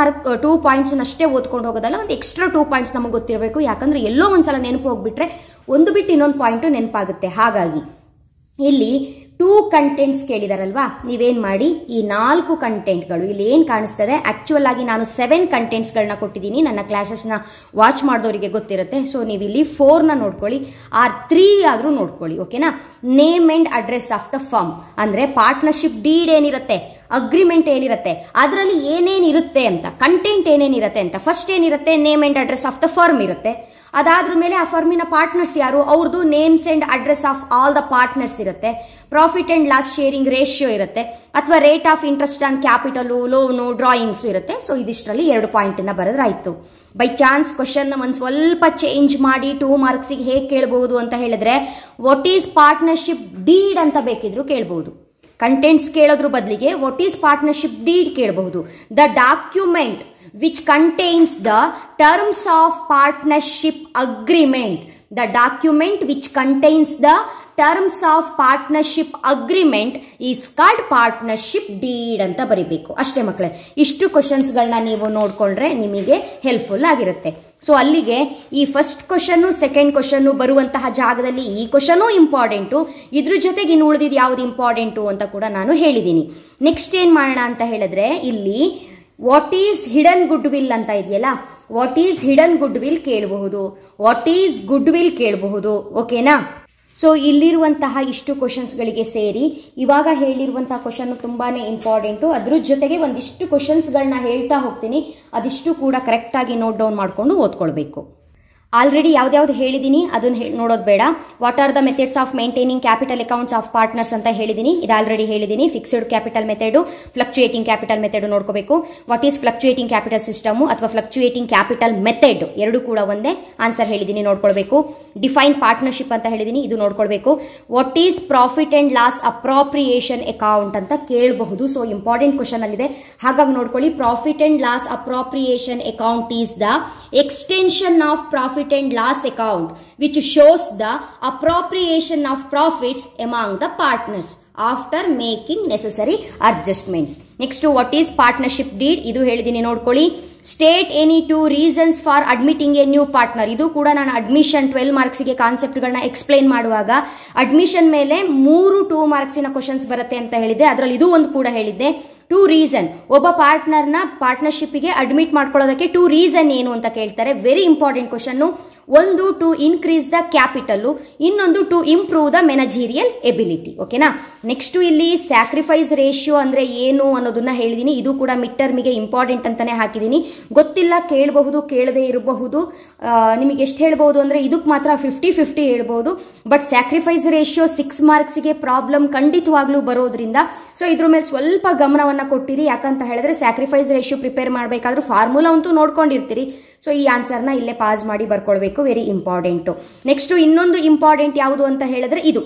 2 ಪಾಯಿಂಟ್ಸ್ನಷ್ಟೇ ಓದ್ಕೊಂಡು ಹೋಗೋದಲ್ಲ, ಒಂದು ಎಕ್ಸ್ಟ್ರಾ 2 ಪಾಯಿಂಟ್ಸ್ ನಮಗೆ ಗೊತ್ತಿರಬೇಕು. ಯಾಕಂದರೆ ಎಲ್ಲೋ ಒಂದ್ಸಲ ನೆನಪು ಹೋಗ್ಬಿಟ್ರೆ ಒಂದು ಬಿಟ್ಟು ಇನ್ನೊಂದು ಪಾಯಿಂಟು ನೆನಪಾಗುತ್ತೆ. ಹಾಗಾಗಿ ಇಲ್ಲಿ 2 ಕಂಟೆಂಟ್ಸ್ ಕೇಳಿದಾರಲ್ವಾ, ನೀವೇನು ಮಾಡಿ ಈ 4 ಕಂಟೆಂಟ್ಗಳು ಇಲ್ಲಿ ಏನು ಕಾಣಿಸ್ತದೆ, ಆಕ್ಚುಯಲ್ ಆಗಿ ನಾನು 7 ಕಂಟೆಂಟ್ಸ್ಗಳನ್ನ ಕೊಟ್ಟಿದ್ದೀನಿ. ನನ್ನ ಕ್ಲಾಸಸ್ನ ವಾಚ್ ಮಾಡಿದವರಿಗೆ ಗೊತ್ತಿರುತ್ತೆ. ಸೊ ನೀವು ಇಲ್ಲಿ 4ನ ನೋಡ್ಕೊಳ್ಳಿ, ಆರ್ 3 ಆದರೂ ನೋಡ್ಕೊಳ್ಳಿ. ಓಕೆನಾ. Name and address of the firm ಅಂದರೆ ಪಾರ್ಟ್ನರ್ಶಿಪ್ ಡೀಡ್ ಏನಿರುತ್ತೆ, ಅಗ್ರಿಮೆಂಟ್ ಏನಿರುತ್ತೆ, ಅದರಲ್ಲಿ ಏನೇನಿರುತ್ತೆ ಅಂತ, ಕಂಟೆಂಟ್ ಏನೇನಿರುತ್ತೆ ಅಂತ. ಫಸ್ಟ್ ಏನಿರುತ್ತೆ, name and address of the firm ಇರುತ್ತೆ. ಅದಾದ್ರ ಮೇಲೆ ಆ ಫರ್ಮಿನ ಪಾರ್ಟ್ನರ್ಸ್ ಯಾರು, ಅವ್ರದ್ದು names and address of all the partners ಇರುತ್ತೆ. Profit and loss sharing ratio ಇರುತ್ತೆ, ಅಥವಾ rate of interest on capital, loan, drawings ಇರುತ್ತೆ. ಸೊ ಇದಿಷ್ಟರಲ್ಲಿ 2 ಪಾಯಿಂಟನ್ನ ಬರೆದ್ರಾಯ್ತು. ಬೈ ಚಾನ್ಸ್ ಕ್ವಶನ್ ಒಂದು ಸ್ವಲ್ಪ ಚೇಂಜ್ ಮಾಡಿ 2 ಮಾರ್ಕ್ಸಿಗೆ ಹೇಗೆ ಕೇಳಬಹುದು ಅಂತ ಹೇಳಿದ್ರೆ, ವಾಟ್ ಈಸ್ ಪಾರ್ಟ್ನರ್ಶಿಪ್ ಡೀಡ್ ಅಂತ ಬೇಕಿದ್ರು ಕೇಳಬಹುದು. ಕಂಟೆಂಟ್ಸ್ ಕೇಳೋದ್ರ ಬದಲಿಗೆ ವಾಟ್ ಈಸ್ ಪಾರ್ಟ್ನರ್ಶಿಪ್ ಡೀಡ್ ಕೇಳಬಹುದು. The document which contains the terms of partnership agreement. The document which contains the terms of partnership agreement is called partnership deed ಅಂತ ಬರೀಬೇಕು. ಅಷ್ಟೇ ಮಕ್ಕಳೇ. ಇಷ್ಟು ಕ್ವಶನ್ಸ್ಗಳನ್ನ ನೀವು ನೋಡ್ಕೊಂಡ್ರೆ ನಿಮಗೆ ಹೆಲ್ಪ್ಫುಲ್ ಆಗಿರುತ್ತೆ. ಸೊ ಅಲ್ಲಿಗೆ ಈ ಫಸ್ಟ್ ಕ್ವಶನ್ನು ಸೆಕೆಂಡ್ ಕ್ವಶನ್ನು ಬರುವಂತಹ ಜಾಗದಲ್ಲಿ ಈ ಕ್ವಶನು ಇಂಪಾರ್ಟೆಂಟು, ಇದ್ರ ಜೊತೆಗೆ ಇನ್ನು ಉಳಿದಿದ್ದು ಯಾವುದು ಇಂಪಾರ್ಟೆಂಟು ಅಂತ ಕೂಡ ನಾನು ಹೇಳಿದ್ದೀನಿ. ನೆಕ್ಸ್ಟ್ ಏನು ಮಾಡೋಣ ಅಂತ ಹೇಳಿದ್ರೆ, ಇಲ್ಲಿ what is hidden goodwill ಅಂತ ಇದೆಯಲ್ಲ, what is hidden goodwill ಕೇಳಬಹುದು, ವಾಟ್ ಈಸ್ ಗುಡ್ ವಿಲ್ ಕೇಳಬಹುದು. ಓಕೆನಾ. ಸೊ ಇಲ್ಲಿರುವಂತಹ ಇಷ್ಟು ಕ್ವಶನ್ಸ್ಗಳಿಗೆ ಸೇರಿ ಇವಾಗ ಹೇಳಿರುವಂತಹ ಕ್ವಶನ್ ತುಂಬಾನೇ ಇಂಪಾರ್ಟೆಂಟು. ಅದ್ರ ಜೊತೆಗೆ ಒಂದಿಷ್ಟು ಕ್ವಶನ್ಸ್ಗಳನ್ನ ಹೇಳ್ತಾ ಹೋಗ್ತೀನಿ, ಅದಿಷ್ಟು ಕೂಡ ಕರೆಕ್ಟಾಗಿ ನೋಟ್ ಡೌನ್ ಮಾಡಿಕೊಂಡು ಓದ್ಕೊಳ್ಬೇಕು. ಆಲ್ರೆಡಿ ಯಾವ್ದಾವ್ದು ಹೇಳಿದ್ದೀನಿ ಅದನ್ನ ನೋಡೋದು ಬೇಡ. What are the methods of maintaining capital accounts of partners ಅಂತ ಹೇಳಿದ್ದೀನಿ, ಇದು ಆಲ್ರೆಡಿ ಹೇಳಿದ್ದೀನಿ. Fixed capital method, fluctuating capital method ನೋಡ್ಕೋಬೇಕು. What is fluctuating capital system ಅಥವಾ ಫ್ಲಕ್ಚುಯೇಟಿಂಗ್ ಕ್ಯಾಪಿಟಲ್ ಮೆಥಡ್ ಎರಡು ಕೂಡ ಒಂದೇ. ಆನ್ಸರ್ ಹೇಳಿದ್ದೀನಿ, ನೋಡ್ಕೊಳ್ಬೇಕು. ಡಿಫೈನ್ ಪಾರ್ಟ್ನರ್ಶಿಪ್ ಅಂತ ಹೇಳಿದ್ದೀನಿ, ಇದು ನೋಡ್ಕೊಳ್ಬೇಕು. What is profit and loss appropriation account ಅಂತ ಕೇಳಬಹುದು. ಸೊ ಇಂಪಾರ್ಟೆಂಟ್ ಕ್ವಶನ್ ಅಲ್ಲಿದೆ, ಹಾಗಾಗಿ ನೋಡ್ಕೊಳ್ಳಿ. Profit and loss appropriation account is the extension of profit and loss account which shows the appropriation of profits among the partners after making necessary adjustments. Next, what is partnership deed? ಇದು ಹೇಳಿದ್ದೀನಿ, ನೋಡ್ಕೊಳ್ಳಿ. State any 2 reasons for admitting a new partner. ಇದು ಕೂಡ ನಾನು admission 12 ಮಾರ್ಕ್ಸಿಗೆ ಕಾನ್ಸೆಪ್ಟ್ಗಳನ್ನ explain ಮಾಡುವಾಗ admission ಮೇಲೆ 3 2 ಮಾರ್ಕ್ಸಿನ ಕ್ವಶನ್ಸ್ ಬರುತ್ತೆ ಅಂತ ಹೇಳಿದ್ದೆ. ಅದರಲ್ಲಿ ಇದು ಒಂದು ಕೂಡ ಹೇಳಿದ್ದೆ. 2 ರೀಸನ್, ಒಬ್ಬ ಪಾರ್ಟ್ನರ್ನ ಪಾರ್ಟ್ನರ್ಶಿಪ್ಗೆ ಅಡ್ಮಿಟ್ ಮಾಡ್ಕೊಳ್ಳೋದಕ್ಕೆ 2 ರೀಸನ್ ಏನು ಅಂತ ಕೇಳ್ತಾರೆ. Very important question. ಒಂದು ಟು ಇನ್ಕ್ರೀಸ್ ದ ಕ್ಯಾಪಿಟಲ್, ಇನ್ನೊಂದು to improve the managerial ability. ಓಕೆನಾ. ನೆಕ್ಸ್ಟ್ ಇಲ್ಲಿ ಸ್ಯಾಕ್ರಿಫೈಸ್ ರೇಷಿಯೋ ಅಂದ್ರೆ ಏನು ಅನ್ನೋದನ್ನ ಹೇಳಿದೀನಿ. ಇದು ಕೂಡ ಮಿಡ್ ಟರ್ಮಿಗೆ ಇಂಪಾರ್ಟೆಂಟ್ ಅಂತಾನೆ ಹಾಕಿದೀನಿ. ಗೊತ್ತಿಲ್ಲ, ಕೇಳಬಹುದು, ಕೇಳದೆ ಇರಬಹುದು. ನಿಮಗೆ ಎಷ್ಟು ಹೇಳ್ಬಹುದು ಅಂದ್ರೆ ಇದಕ್ಕೆ ಮಾತ್ರ 50-50 ಹೇಳ್ಬಹುದು. ಬಟ್ ಸ್ಯಾಕ್ರಿಫೈಸ್ ರೇಷಿಯೋ 6 ಮಾರ್ಕ್ಸ್ಗೆ ಪ್ರಾಬ್ಲಮ್ ಖಂಡಿತವಾಗ್ಲೂ ಬರೋದ್ರಿಂದ ಸೊ ಇದ್ರ ಮೇಲೆ ಸ್ವಲ್ಪ ಗಮನವನ್ನ ಕೊಟ್ಟಿರಿ. ಯಾಕಂತ ಹೇಳಿದ್ರೆ ಸ್ಯಾಕ್ರಿಫೈಸ್ ರೇಷಿಯೋ ಪ್ರಿಪೇರ್ ಮಾಡಬೇಕಾದ್ರೂ ಫಾರ್ಮುಲಾ ಅಂತೂ ನೋಡ್ಕೊಂಡಿರ್ತೀರಿ. ಸೊ ಈ ಆನ್ಸರ್ನ ಇಲ್ಲೇ ಪಾಸ್ ಮಾಡಿ ಬರ್ಕೊಳ್ಬೇಕು. Very important. ನೆಕ್ಸ್ಟ್ ಇನ್ನೊಂದು ಇಂಪಾರ್ಟೆಂಟ್ ಯಾವುದು ಅಂತ ಹೇಳಿದ್ರೆ ಇದು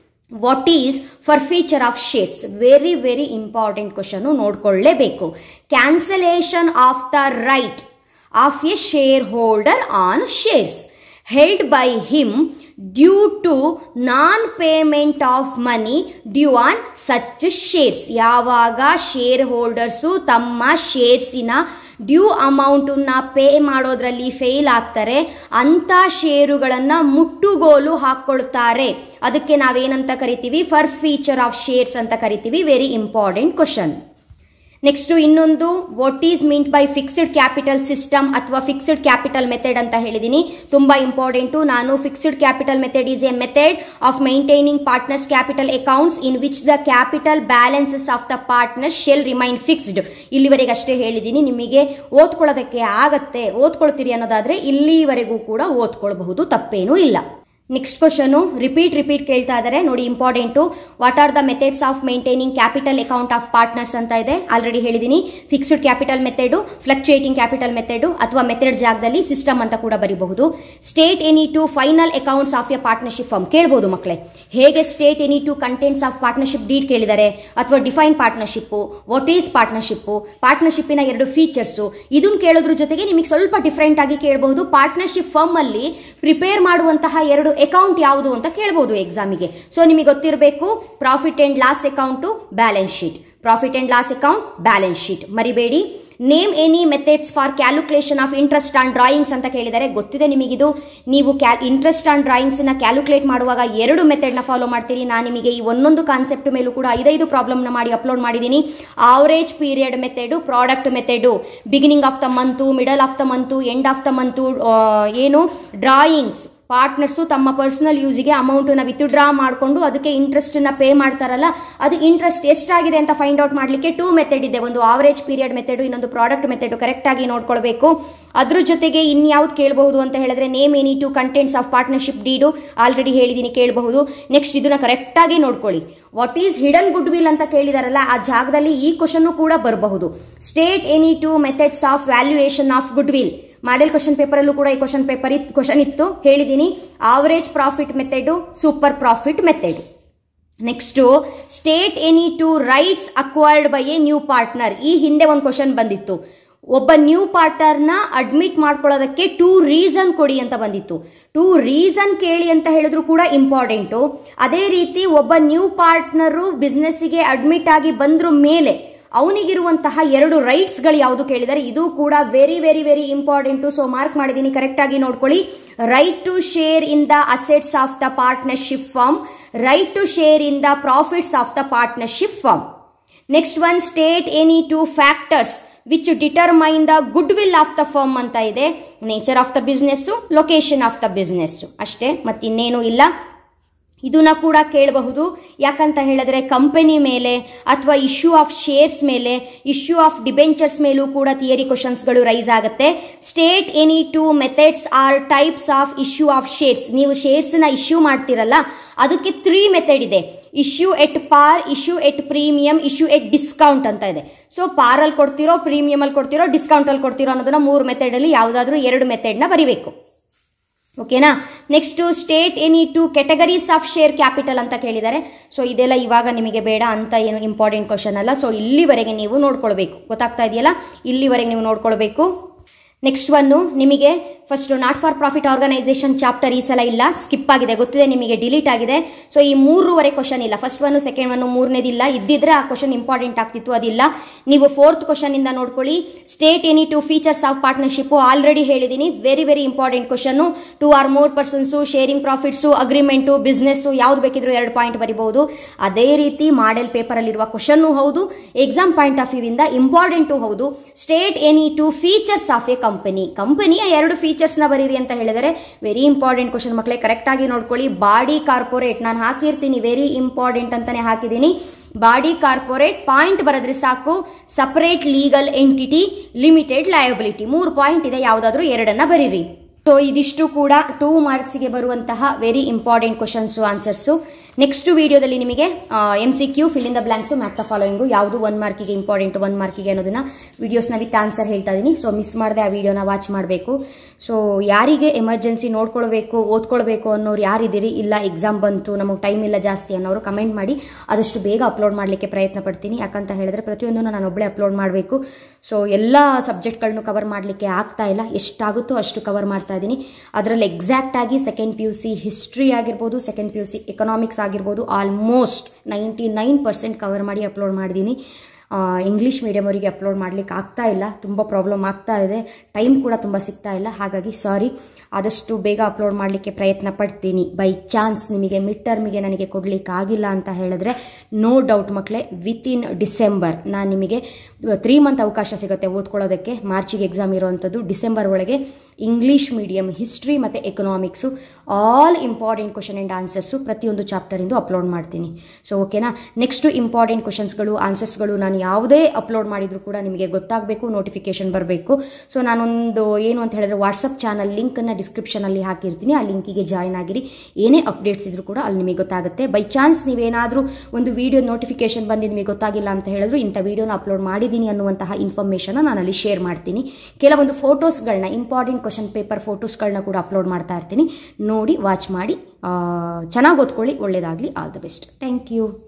what is forfeiture of shares. Very very important question, ನೋಡ್ಕೊಳ್ಳೇಬೇಕು. Cancellation of the right of a share holder on shares held by him due to non payment of money due on such shares. ಯಾವಾಗ share holders ತಮ್ಮ ಶೇರ್ಸಿನ due ಅಮೌಂಟನ್ನ pay ಮಾಡೋದ್ರಲ್ಲಿ fail ಆಗ್ತಾರೆ, ಅಂತ ಷೇರುಗಳನ್ನು ಮುಟ್ಟುಗೋಲು ಹಾಕ್ಕೊಳ್ತಾರೆ. ಅದಕ್ಕೆ ನಾವೇನಂತ ಕರಿತೀವಿ? ಫರ್ ಫೀಚರ್ ಆಫ್ ಶೇರ್ಸ್ ಅಂತ ಕರಿತೀವಿ. Very important question. ನೆಕ್ಸ್ಟ್ ಇನ್ನೊಂದು what is meant by fixed capital system ಅಥವಾ ಫಿಕ್ಸ್ಡ್ ಕ್ಯಾಪಿಟಲ್ ಮೆಥಡ್ ಅಂತ ಹೇಳಿದೀನಿ. ತುಂಬಾ ಇಂಪಾರ್ಟೆಂಟು. ನಾನು fixed capital method is a method of maintaining partners capital accounts in which the capital balances of the partners shall remain fixed. ಇಲ್ಲಿವರೆಗೆ ಅಷ್ಟೇ ಹೇಳಿದ್ದೀನಿ. ನಿಮಗೆ ಓದ್ಕೊಳ್ಳೋದಕ್ಕೆ ಆಗತ್ತೆ, ಓದ್ಕೊಳ್ತೀರಿ ಅನ್ನೋದಾದ್ರೆ ಇಲ್ಲಿವರೆಗೂ ಕೂಡ ಓದ್ಕೊಳ್ಬಹುದು, ತಪ್ಪೇನೂ ಇಲ್ಲ. ನೆಕ್ಸ್ಟ್ ಕ್ವಶನ್ ರಿಪೀಟ್ ಕೇಳ್ತಾ ಇದ್ದಾರೆ ನೋಡಿ, important. What are the methods of maintaining capital account of partners ಅಂತ ಇದೆ. ಆಲ್ರೆಡಿ ಹೇಳಿದೀನಿ. Fixed capital method, fluctuating capital method ಅಥವಾ ಮೆಥಡ್ ಜಾಗದಲ್ಲಿ ಸಿಸ್ಟಮ್ ಅಂತ ಕೂಡ ಬರೀಬಹುದು. State any two final accounts of a partnership firm ಕೇಳಬಹುದು ಮಕ್ಕಳೇ. ಹೇಗೆ state any two contents of partnership deed ಕೇಳಿದ್ದಾರೆ, ಅಥವಾ define partnership, what is partnership, ಪಾರ್ಟ್ನರ್ಶಿಪ್ನ 2 ಫೀಚರ್ಸ್, ಇದನ್ನು ಕೇಳೋದ್ರ ಜೊತೆಗೆ ನಿಮಗೆ ಸ್ವಲ್ಪ ಡಿಫರೆಂಟ್ ಆಗಿ ಕೇಳಬಹುದು. ಪಾರ್ಟ್ನರ್ಶಿಪ್ ಫರ್ಮ್ ಅಲ್ಲಿ ಪ್ರಿಪೇರ್ ಮಾಡುವಂತಹ 2 ಅಕೌಂಟ್ ಯಾವುದು ಅಂತ ಕೇಳಬಹುದು ಎಕ್ಸಾಮಿಗೆ. ಸೊ ನಿಮಗೆ ಗೊತ್ತಿರಬೇಕು, profit and loss account, balance sheet. Profit and loss account, balance sheet ಮರಿಬೇಡಿ. Name any methods for calculation of interest on drawings ಅಂತ ಕೇಳಿದರೆ ಗೊತ್ತಿದೆ ನಿಮಗಿದು. ನೀವು ಇಂಟ್ರೆಸ್ಟ್ ಆನ್ ಡ್ರಾಯಿಂಗ್ಸ್ ನ ಕ್ಯಾಲ್ಕುಲೇಟ್ ಮಾಡುವಾಗ 2 ಮೆಥಡ್ ನ ಫಾಲೋ ಮಾಡ್ತೀರಿ. ನಾನು ನಿಮಗೆ ಈ ಒಂದೊಂದು ಕಾನ್ಸೆಪ್ಟ್ ಮೇಲೂ ಕೂಡ 5 ಪ್ರಾಬ್ಲಮ್ ನ ಮಾಡಿ ಅಪ್ಲೋಡ್ ಮಾಡಿದ್ದೀನಿ. Average period method, product method, beginning of the month, middle of the month, end of the month, ಏನು ಡ್ರಾಯಿಂಗ್ಸ್ ಪಾರ್ಟ್ನರ್ಸು ತಮ್ಮ ಪರ್ಸನಲ್ ಯೂಸಿಗೆ ಅಮೌಂಟ್ ನ ವಿತ್ಡ್ರಾ ಮಾಡಿಕೊಂಡು ಅದಕ್ಕೆ ಇಂಟ್ರೆಸ್ಟ್ ನ ಪೇ ಮಾಡ್ತಾರಲ್ಲ, ಅದು ಇಂಟ್ರೆಸ್ಟ್ ಎಷ್ಟಾಗಿದೆ ಅಂತ ಫೈಂಡ್ ಔಟ್ ಮಾಡ್ಲಿಕ್ಕೆ 2 ಮೆಥಡ್ ಇದೆ. ಒಂದು ಆವರೇಜ್ ಪೀರಿಯಡ್ ಮೆಥಡ್, ಇನ್ನೊಂದು ಪ್ರಾಡಕ್ಟ್ ಮೆಥಡ್. ಕರೆಕ್ಟ್ ಆಗಿ ನೋಡ್ಕೊಳ್ಬೇಕು. ಅದ್ರ ಜೊತೆಗೆ ಇನ್ಯಾವ್ದು ಕೇಳಬಹುದು ಅಂತ ಹೇಳಿದ್ರೆ name any two contents of partnership deed, already ಹೇಳಿದೀನಿ, ಕೇಳಬಹುದು. ನೆಕ್ಸ್ಟ್ ಇದನ್ನ ಕರೆಕ್ಟ್ ಆಗಿ ನೋಡ್ಕೊಳ್ಳಿ. What is hidden goodwill ಅಂತ ಕೇಳಿದಾರಲ್ಲ, ಆ ಜಾಗದಲ್ಲಿ ಈ ಕ್ವಶನ್ ಕೂಡ ಬರಬಹುದು. State any two methods of valuation of goodwill. Model question paper ಅಲ್ಲೂ ಕೂಡ ಈ ಕ್ವಶನ್ ಇತ್ತು, ಹೇಳಿದೀನಿ. Average profit method, super profit method. Next state any two rights acquired by a new partner. ಈ ಹಿಂದೆ ಒಂದು ಕ್ವಶನ್ ಬಂದಿತ್ತು, ಒಬ್ಬ ನ್ಯೂ ಪಾರ್ಟ್ನರ್ ನ ಅಡ್ಮಿಟ್ ಮಾಡ್ಕೊಳ್ಳೋದಕ್ಕೆ 2 ರೀಸನ್ ಕೊಡಿ ಅಂತ ಬಂದಿತ್ತು. 2 ರೀಸನ್ ಕೇಳಿ ಅಂತ ಹೇಳಿದ್ರು ಕೂಡ ಇಂಪಾರ್ಟೆಂಟು. ಅದೇ ರೀತಿ ಒಬ್ಬ ನ್ಯೂ ಪಾರ್ಟ್ನರು ಬಿಸ್ನೆಸ್ಸಿಗೆ ಅಡ್ಮಿಟ್ ಆಗಿ ಬಂದ್ರ ಮೇಲೆ ಅವನಿಗಿರುವಂತಹ 2 ರೈಟ್ಸ್ ಗಳು ಯಾವುದು ಕೇಳಿದರೆ, ಇದು ಕೂಡ very very very important. So mark ಮಾಡಿದೀನಿ, ಕರೆಕ್ಟ್ ಆಗಿ ನೋಡ್ಕೊಳ್ಳಿ. Right to share in the assets of the partnership firm, right to share in the profits of the partnership firm. Next one, state any two factors which determine the goodwill of the firm ಅಂತ ಇದೆ. Nature of the business, location of the business, ಅಷ್ಟೇ, ಮತ್ತಿನ್ನೇನು ಇಲ್ಲ. ಇದನ್ನ ಕೂಡ ಕೇಳಬಹುದು. ಯಾಕಂತ ಹೇಳಿದ್ರೆ ಕಂಪನಿ ಮೇಲೆ ಅಥವಾ ಇಶ್ಯೂ ಆಫ್ ಶೇರ್ಸ್ ಮೇಲೆ, ಇಶ್ಯೂ ಆಫ್ ಡಿಬೆಂಚರ್ಸ್ ಮೇಲೂ ಕೂಡ ಥಿಯರಿ ಕ್ವಶನ್ಸ್ಗಳು ರೈಸ್ ಆಗುತ್ತೆ. State any two methods are types of issue of shares. ನೀವು ಶೇರ್ಸ್ ನ ಇಶ್ಯೂ ಮಾಡ್ತಿರಲ್ಲ, ಅದಕ್ಕೆ 3 ಮೆಥಡ್ ಇದೆ. Issue at par, issue at premium, issue at discount ಅಂತ ಇದೆ. ಸೊ ಪಾರ್ ಅಲ್ಲಿ ಕೊಡ್ತಿರೋ, ಪ್ರೀಮಿಯಂ ಅಲ್ಲಿ ಕೊಡ್ತಿರೋ, ಡಿಸ್ಕೌಂಟ್ ಅಲ್ಲಿ ಕೊಡ್ತಿರೋ ಅನ್ನೋದನ್ನ 3 ಮೆಥಡ್ ಅಲ್ಲಿ ಯಾವ್ದಾದ್ರು 2 ಮೆಥಡ್ ನ ಬರಿಬೇಕು. ಓಕೆನಾ. Next state any two categories of share capital ಅಂತ ಕೇಳಿದ್ದಾರೆ. ಸೊ ಇದೆಲ್ಲ ಇವಾಗ ನಿಮಗೆ ಬೇಡ ಅಂತ ಏನು ಇಂಪಾರ್ಟೆಂಟ್ ಕ್ವಶನ್ ಅಲ್ಲ. ಸೊ ಇಲ್ಲಿವರೆಗೆ ನೀವು ನೋಡ್ಕೊಳ್ಬೇಕು, ಗೊತ್ತಾಗ್ತಾ ಇದೆಯಲ್ಲ, ಇಲ್ಲಿವರೆಗೆ ನೀವು ನೋಡ್ಕೊಳ್ಬೇಕು. ನೆಕ್ಸ್ಟ್ ಒನ್ ನಿಮಗೆ first not for profit organisation chapter ಈ ಸಲ ಇಲ್ಲ, ಸ್ಕಿಪ್ ಆಗಿದೆ, ಗೊತ್ತಿದೆ ನಿಮಗೆ, ಡಿಲೀಟ್ ಆಗಿದೆ. ಸೊ ಈ 3 ಕ್ವಶನ್ ಇಲ್ಲ. ಫಸ್ಟ್ ಒನ್, ಸೆಕೆಂಡ್ ಒನ್, 3ನೇದಿಲ್ಲ. ಇದ್ದಿದ್ರೆ ಆ ಕ್ವಶನ್ ಇಂಪಾರ್ಟೆಂಟ್ ಆಗ್ತಿತ್ತು, ಅದಿಲ್ಲ. ನೀವು 4th ಕ್ವಶನ್ ಇಂದ ನೋಡ್ಕೊಳ್ಳಿ. State any two features of partnership, already ಹೇಳಿದೀನಿ, very very important question. 2 or more persons, sharing profits, agreement, business, ಯಾವ್ದು ಬೇಕಿದ್ರು 2 ಪಾಯಿಂಟ್ ಬರಿಬಹುದು. ಅದೇ ರೀತಿ ಮಾಡೆಲ್ ಪೇಪರ್ ಅಲ್ಲಿರುವ ಕ್ವಶನ್ ಹೌದು, ಎಕ್ಸಾಮ್ ಪಾಯಿಂಟ್ ಆಫ್ ವ್ಯೂ ಇಂದ ಇಂಪಾರ್ಟೆಂಟು ಹೌದು. State any two features of a ಕಂಪನಿಯ 2 ಫೀಚರ್ಸ್ ನ ಬರೀರಿ ಅಂತ ಹೇಳಿದರೆ ವೆರಿ ಇಂಪಾರ್ಟೆಂಟ್ ಕ್ವಶನ್ ಮಕ್ಕಳೇ, ಕರೆಕ್ಟ್ ಆಗಿ ನೋಡ್ಕೊಳ್ಳಿ. ಬಾಡಿ ಕಾರ್ಪೊರೇಟ್ ನಾನು ಹಾಕಿರ್ತೀನಿ, ವೆರಿ ಇಂಪಾರ್ಟೆಂಟ್ ಅಂತಾನೆ ಹಾಕಿದ್ದೀನಿ. ಬಾಡಿ ಕಾರ್ಪೊರೇಟ್ ಪಾಯಿಂಟ್ ಬರೆದ್ರೆ ಸಾಕು. Separate legal entity, limited liability, 3 point ಇದೆ, ಯಾವ್ದಾದ್ರು 2 ಬರೀರಿ. ಸೊ ಇದಿಷ್ಟು ಕೂಡ 2 ಮಾರ್ಕ್ಸ್ಗೆ ಬರುವಂತಹ very important questions, answers. Next ವಿಡಿಯೋದಲ್ಲಿ ನಿಮಗೆ MCQ, fill in the blanks, match the following, ಯಾವುದು 1 ಮಾರ್ಕಿಗೆ ಇಂಪಾರ್ಟೆಂಟ್, 1 ಮಾರ್ಕಿಗೆ ಅನ್ನೋದನ್ನ ವಿಡಿಯೋಸ್ನ ವಿತ್ ಆನ್ಸರ್ ಹೇಳ್ತಾ ಇದ್ದೀನಿ. ಸೊ ಮಿಸ್ ಮಾಡದೆ ಆ ವಿಡಿಯೋನ ವಾಚ್ ಮಾಡಬೇಕು. ಸೊ ಯಾರಿಗೆ ಎಮರ್ಜೆನ್ಸಿ ನೋಡ್ಕೊಳ್ಬೇಕು, ಓದ್ಕೊಳ್ಬೇಕು ಅನ್ನೋರು ಯಾರಿದ್ದೀರಿ, ಇಲ್ಲ ಎಕ್ಸಾಮ್ ಬಂತು ನಮಗೆ ಟೈಮ್ ಇಲ್ಲ ಜಾಸ್ತಿ ಅನ್ನೋರು ಕಮೆಂಟ್ ಮಾಡಿ, ಆದಷ್ಟು ಬೇಗ ಅಪ್ಲೋಡ್ ಮಾಡಲಿಕ್ಕೆ ಪ್ರಯತ್ನ ಪಡ್ತೀನಿ. ಯಾಕಂತ ಹೇಳಿದ್ರೆ ಪ್ರತಿಯೊಂದನ್ನು ನಾನು ಒಬ್ಬಳೇ ಅಪ್ಲೋಡ್ ಮಾಡಬೇಕು. ಸೊ ಎಲ್ಲ ಸಬ್ಜೆಕ್ಟ್ಗಳನ್ನು ಕವರ್ ಮಾಡಲಿಕ್ಕೆ ಆಗ್ತಾ ಇಲ್ಲ, ಎಷ್ಟಾಗುತ್ತೋ ಅಷ್ಟು ಕವರ್ ಮಾಡ್ತಾ ಇದ್ದೀನಿ. ಅದರಲ್ಲಿ ಎಕ್ಸಾಕ್ಟ್ ಆಗಿ ಸೆಕೆಂಡ್ PUC ಹಿಸ್ಟ್ರಿ ಆಗಿರ್ಬೋದು, ಸೆಕೆಂಡ್ PUC ಎಕನಾಮಿಕ್ಸ್ ಆಗಿರ್ಬೋದು, ಆಲ್ಮೋಸ್ಟ್ 99% ಕವರ್ ಮಾಡಿ ಅಪ್ಲೋಡ್ ಮಾಡಿದ್ದೀನಿ. ಇಂಗ್ಲೀಷ್ ಮೀಡಿಯಮವರಿಗೆ ಅಪ್ಲೋಡ್ ಮಾಡಲಿಕ್ಕೆ ಆಗ್ತಾ ಇಲ್ಲ, ತುಂಬ ಪ್ರಾಬ್ಲಮ್ ಆಗ್ತಾ ಇದೆ, ಟೈಮ್ ಕೂಡ ತುಂಬ ಸಿಗ್ತಾ ಇಲ್ಲ. ಹಾಗಾಗಿ ಸಾರಿ, ಆದಷ್ಟು ಬೇಗ ಅಪ್ಲೋಡ್ ಮಾಡಲಿಕ್ಕೆ ಪ್ರಯತ್ನ ಪಡ್ತೀನಿ. ಬೈ ಚಾನ್ಸ್ ನಿಮಗೆ ಮಿಡ್ ಟರ್ಮಿಗೆ ನನಗೆ ಕೊಡಲಿಕ್ಕೆ ಆಗಿಲ್ಲ ಅಂತ ಹೇಳಿದ್ರೆ ನೋ ಡೌಟ್ ಮಕ್ಕಳೇ, ವಿತಿನ್ ಡಿಸೆಂಬರ್ ನಾನು ನಿಮಗೆ 3 ಮಂತ್ ಅವಕಾಶ ಸಿಗುತ್ತೆ ಓದ್ಕೊಳ್ಳೋದಕ್ಕೆ. ಮಾರ್ಚಿಗೆ ಎಕ್ಸಾಮ್ ಇರೋವಂಥದ್ದು. ಡಿಸೆಂಬರ್ ಒಳಗೆ ಇಂಗ್ಲೀಷ್ ಮೀಡಿಯಂ ಹಿಸ್ಟ್ರಿ ಮತ್ತು economics all important question and answers ಪ್ರತಿಯೊಂದು ಚಾಪ್ಟರಿಂದು ಅಪ್ಲೋಡ್ ಮಾಡ್ತೀನಿ. ಸೊ ಓಕೆನಾ. ನೆಕ್ಸ್ಟು ಇಂಪಾರ್ಟೆಂಟ್ ಕ್ವಶನ್ಸ್ಗಳು ಆನ್ಸರ್ಸ್ಗಳು ನಾನು ಯಾವುದೇ ಅಪ್ಲೋಡ್ ಮಾಡಿದರೂ ಕೂಡ ನಿಮಗೆ ಗೊತ್ತಾಗಬೇಕು, ನೋಟಿಫಿಕೇಶನ್ ಬರಬೇಕು. ಸೊ ನಾನೊಂದು ಏನು ಅಂತ ಹೇಳಿದ್ರೆ ವಾಟ್ಸಪ್ ಚಾನಲ್ ಲಿಂಕನ್ನು ಡಿಸ್ಕ್ರಿಪ್ಷನಲ್ಲಿ ಹಾಕಿರ್ತೀನಿ. ಆ ಲಿಂಕಿಗೆ ಜಾಯ್ನ್ ಆಗಿರಿ. ಏನೇ ಅಪ್ಡೇಟ್ಸ್ ಇದ್ರೂ ಕೂಡ ಅಲ್ಲಿ ನಿಮಗೆ ಗೊತ್ತಾಗುತ್ತೆ. ಬೈ ಚಾನ್ಸ್ ನೀವೇನಾದರೂ ಒಂದು ವಿಡಿಯೋ ನೋಟಿಫಿಕೇಶನ್ ಬಂದು ನಿಮಗೆ ಗೊತ್ತಾಗಿಲ್ಲ ಅಂತ ಹೇಳಿದ್ರು ಇಂಥ ವಿಡಿಯೋನ ಅಪ್ಲೋಡ್ ಮಾಡಿದ್ದೀನಿ ಅನ್ನುವಂತಹ ಇನ್ಫಾರ್ಮೇಷನ್ನ ನಾನು ಅಲ್ಲಿ ಶೇರ್ ಮಾಡ್ತೀನಿ. ಕೆಲವೊಂದು ಫೋಟೋಸ್ಗಳನ್ನ, ಇಂಪಾರ್ಟೆಂಟ್ ಕ್ವಶನ್ ಪೇಪರ್ ಫೋಟೋಸ್ಗಳನ್ನ ಕೂಡ ಅಪ್ಲೋಡ್ ಮಾಡ್ತಾ ಇರ್ತೀನಿ. ನೋಡಿ, ವಾಚ್ ಮಾಡಿ, ಚೆನ್ನಾಗಿ ಓದ್ಕೊಳ್ಳಿ. ಒಳ್ಳೆಯದಾಗಲಿ. All the best. Thank you.